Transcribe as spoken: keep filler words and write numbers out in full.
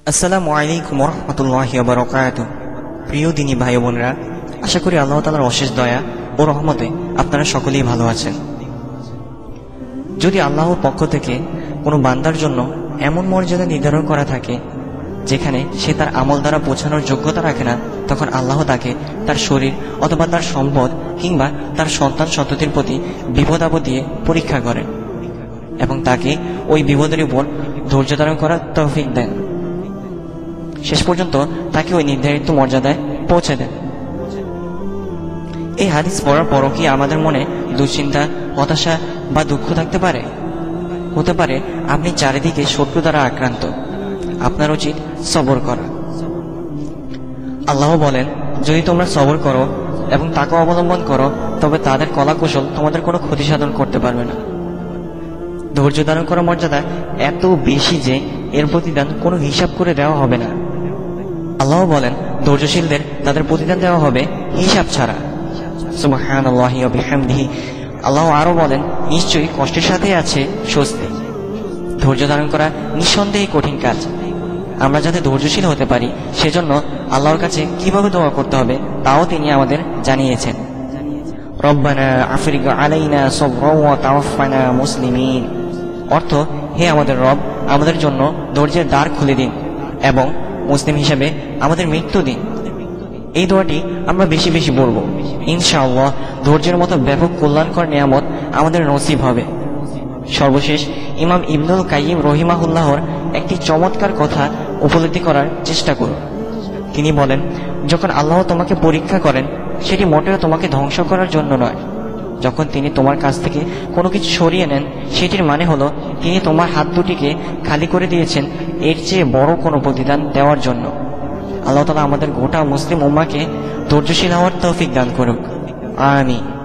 আসসালামু আলাইকুম ওয়া রাহমাতুল্লাহি ওয়া বারাকাতুহু। প্রিয় দিনী ভাই বোনেরা, আশা করি আল্লাহ তাআলার অশেষ দয়া ও রহমতে আপনারা সকলেই ভালো আছেন। যদি আল্লাহর পক্ষ থেকে কোনো বান্দার জন্য এমন মর্যাদা নির্ধারণ করা থাকে যেখানে সে তার আমল দ্বারা পৌঁছানোর যোগ্যতা রাখে না, তখন আল্লাহ তাকে তার শরীর অথবা তার সম্পদ কিংবা তার সন্তান সন্ততির প্রতি বিপদ আপদ দিয়ে পরীক্ষা করেন এবং তাকে ওই বিপদের উপর ধৈর্য ধারণ করার তৌফিক দেন, শেষ পর্যন্ত তাকে ওই নির্ধারিত মর্যাদায় পৌঁছে দেন। এই হাদিস পড়ার পরও কি আমাদের মনে দুশ্চিন্তা, হতাশা বা দুঃখ থাকতে পারে? হতে পারে আপনি চারিদিকে শত্রু দ্বারা আক্রান্ত, আপনার উচিত সবর করা। আল্লাহ বলেন, যদি তোমরা সবর করো এবং তাকে অবলম্বন করো তবে তাদের কলাকৌশল তোমাদের কোনো ক্ষতি সাধন করতে পারবে না। ধৈর্য ধারণ করার মর্যাদা এত বেশি যে এর প্রতিদান কোনো হিসাব করে দেওয়া হবে না। আল্লাহ বলেন, ধৈর্যশীলদের তাদের প্রতিদান দেওয়া হবে হিসাব ছাড়া। সুবহানাল্লাহি ওয়া বিহামদিহি। আল্লাহ আরো বলেন, নিশ্চয়ই কষ্টের সাথে আছে স্বস্তি। ধৈর্য ধারণ করা নিঃসন্দেহে কঠিন কাজ। আমরা যাতে ধৈর্যশীল হতে পারি সেজন্য আল্লাহর কাছে কিভাবে দোয়া করতে হবে তাও তিনি আমাদের জানিয়েছেন। রব্বানা আফরিগ আলাইনা সাবরাও ওয়া তাওয়াফানা মুসলিমিন। অর্থ, হে আমাদের রব, আমাদের জন্য ধৈর্যের দ্বার খুলে দিন এবং মুসলিম হিসেবে আমাদের মৃত্যু দিন। এই দোয়াটি আমরা বেশি বেশি পড়ব। ইনশাআল্লাহ ধৈর্যের মতো ব্যাপক কল্যাণকর নিয়ামত আমাদের নসিব হবে। সর্বশেষ ইমাম ইবনুল কাইয়িম রহিমাহুল্লাহর একটি চমৎকার কথা উপলব্ধি করার চেষ্টা করুন। তিনি বলেন, যখন আল্লাহ তোমাকে পরীক্ষা করেন সেটি মোটেও তোমাকে ধ্বংস করার জন্য নয়। যখন তিনি তোমার কাছ থেকে কোনো কিছু সরিয়ে নেন সেটির মানে হলো তিনি তোমার হাত দুটিকে খালি করে দিয়েছেন এর চেয়ে বড় কোনো প্রতিদান দেওয়ার জন্য। আল্লাহ তাআলা আমাদের গোটা মুসলিম উম্মাহকে ধৈর্যশীল হওয়ার তৌফিক দান করুক। আমিন।